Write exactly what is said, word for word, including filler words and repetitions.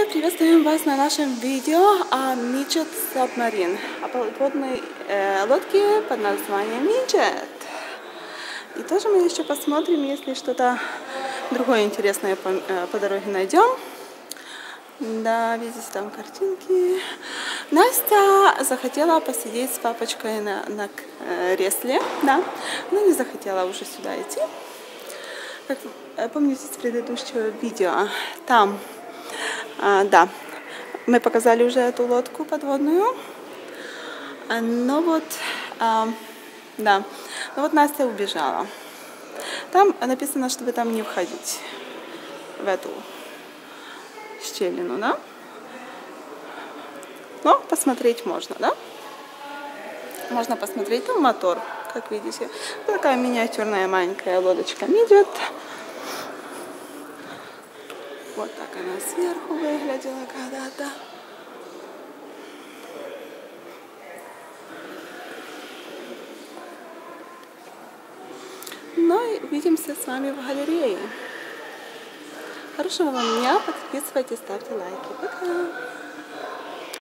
Здравствуйте! Приветствуем вас на нашем видео о Midget Submarine, о подводной э, лодке под названием Midget. И тоже мы еще посмотрим, если что-то другое интересное по, э, по дороге найдем. Да, видите, там картинки. Настя захотела посидеть с папочкой на, на э, кресле, да, но не захотела уже сюда идти. Как помните из предыдущего видео, там, а, да, мы показали уже эту лодку подводную, но вот, а, да, но вот Настя убежала. Там написано, чтобы там не входить в эту щелину, да, но посмотреть можно, да, можно посмотреть, там мотор, как видите, такая миниатюрная маленькая лодочка Midget. Вот так она сверху выглядела когда-то. Ну и увидимся с вами в галерее. Хорошего вам дня, подписывайтесь, ставьте лайки. Пока!